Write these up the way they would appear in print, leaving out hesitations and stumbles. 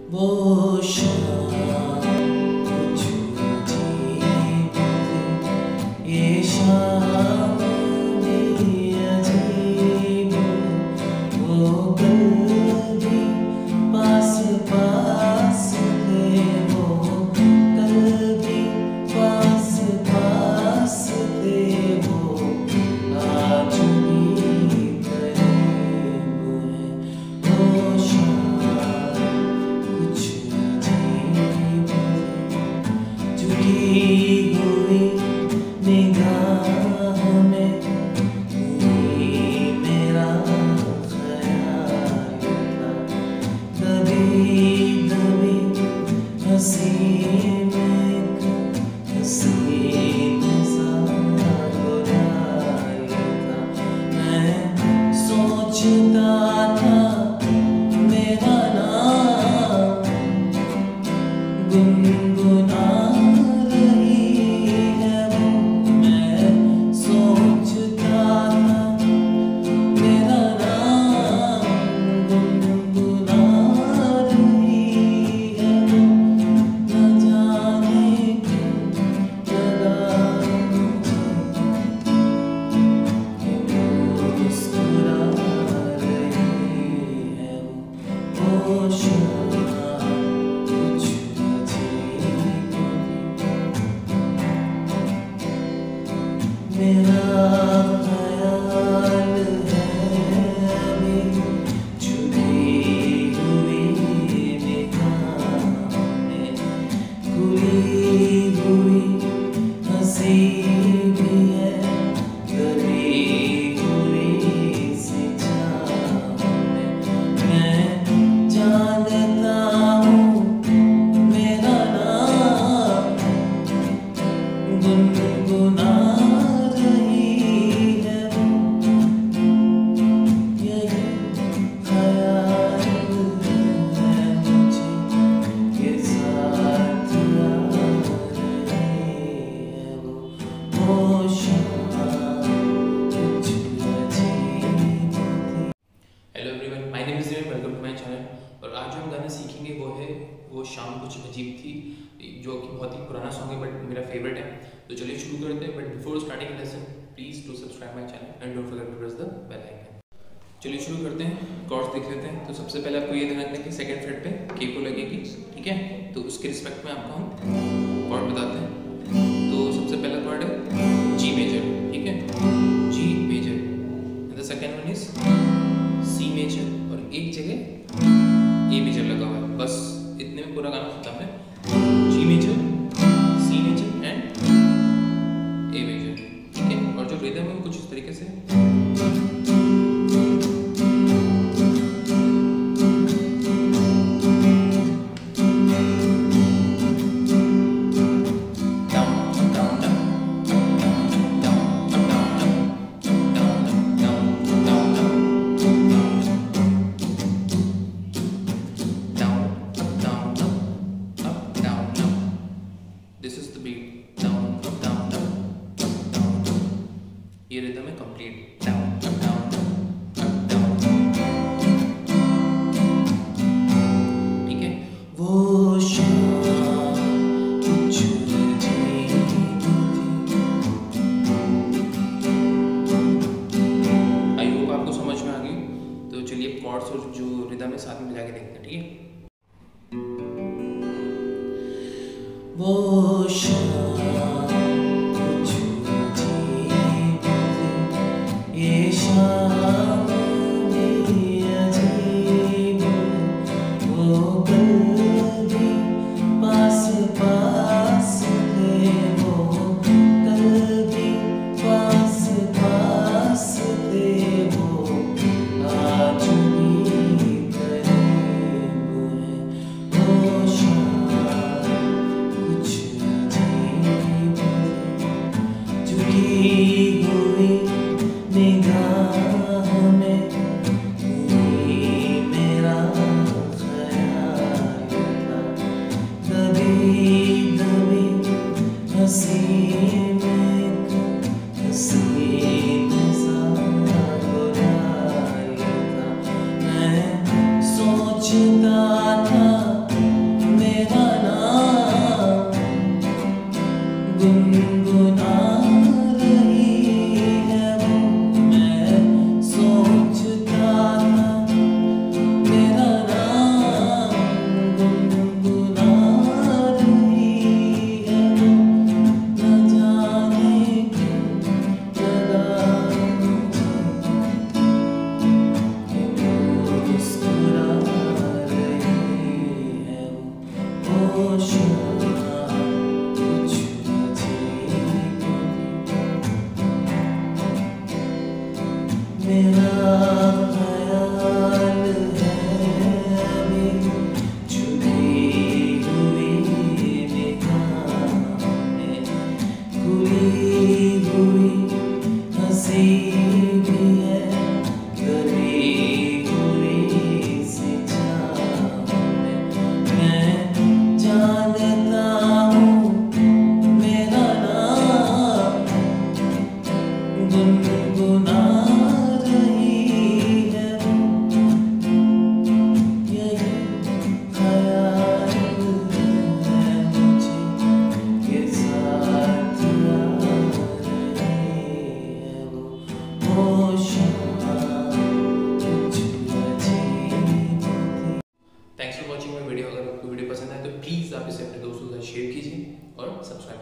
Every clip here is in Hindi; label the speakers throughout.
Speaker 1: वो शाम कुछ अजीब थी, ये शाम भी अजीब। वो कल भी पास पास थे, वो कल भी पास पास थे, वो आज भी करीब है। वो शाम कुछ अजीब थी, जुड़ी हुई निगाह में मेरा ख्याल था। कभी कभी हंसी में हसीन सा बुराई था। मैं सोचता था मेरा नाम गुनगुना रही है वो। मैं सोचता था मेरा नाम गुनगुना रही है वो। न जाने क्यों लगा मुझे कि वो मुस्कुरा रही है वो। वो शाम कुछ अजीब थी, मेरा ख्याल है अभी छुपी हुई निगाह में। खुली हुई हंसी भी है, डरी हुई सी चाह में। मैं जानता हूँ मेरा नाम गुनगुना रही है वो। यही ख्याल है मुझे के साथ आ रही है वो। वो शाम कुछ अजीब थी।
Speaker 2: Hello everyone, my name is welcome to my channel. और आज जो हम गाना सीखेंगे वो शाम कुछ अजीब थी, जो कि बहुत ही पुराना सॉन्ग है बट मेरा फेवरेट है। तो चलिए शुरू करते हैं। But before starting lesson please do subscribe my channel and don't forget to press the bell icon. चलिए शुरू करते हैं, कॉर्ड्स देख लेते हैं। तो सबसे पहले आपको ये ध्यान रखना है कि सेकंड फ्रेट पे के को लगेगी, ठीक है। तो उसके रिस्पेक्ट में आपको हम कॉर्ड बताते हैं। तो सबसे पहला कॉर्ड है जी मेजर, ठीक है, G major. And the second one is C major, और एक जगह ए मेजर लगा हुआ है। बस इतने में पूरा गाना खत्म है। G major, C major and A major, ठीक है। और जो रिदम है वो कुछ इस तरीके से this is the beat, down up down up down. ये रिदम है complete, down up down up down, ठीक है।
Speaker 1: वो शाम कुछ अजीब थी।
Speaker 2: आई होप आपको समझ में आ गई। तो चलिए कॉर्ड्स और जो रिदम है साथ में बजा के देखते हैं, ठीक है।
Speaker 1: वो शाम कुछ अजीब थी, ये शाम भी अजीब। वो कल भी पास पास थे, वो कल भी पास पास थे, वो आज भी करीब है। वो शाम कुछ अजीब थी, जुड़ी हुई निगाह में मेरा ख्याल था। कभी कभी हंसी में हसीन सा बुराई था। मैं सोचता था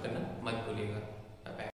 Speaker 2: करना मत